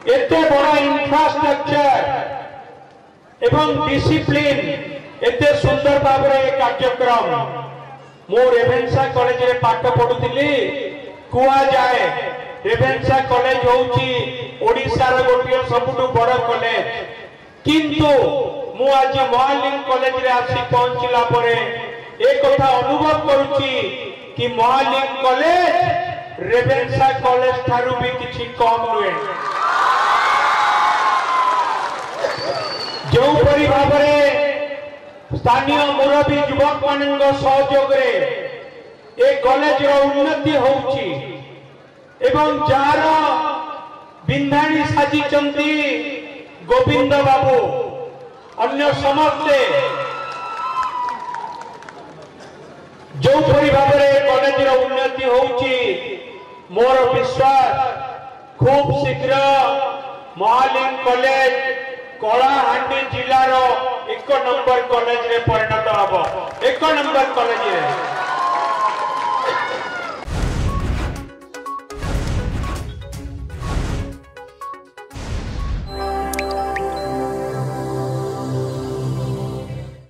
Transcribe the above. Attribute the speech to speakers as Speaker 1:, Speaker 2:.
Speaker 1: एते बड़ा इंफ्रास्ट्रक्चर एवं डिसिप्लिन एते सुंदर भाव में कार्यक्रम मो रेभेन्सा कॉलेज रे पाठ पढुतिली कुआ जाए रेभेन्सा कॉलेज होउची ओडिसा रो गोटियो सबुटु बड़ कॉलेज किंतु मु आज महालिंग कॉलेज रे आसी पहुंचला परे एक कथा अनुभव करूची कि महालिंग कॉलेज रेभेन्सा कॉलेज थारु भी किछि कम नुहे जो परि भाव में स्थानीय मुरबी युवक मान सहयोग ए कॉलेज रो उन्नति होउची एवं जार बिंधाणी साजिचंती गोविंद बाबू अन्य समस्ते जो परि भाव में कॉलेज रो उन्नति होउची मोर विश्वास खूब शीघ्र महालिंग कॉलेज कलाहांडी जिलार 1 नंबर कॉलेज रे परिणत हबो 1 नंबर कॉलेज रे।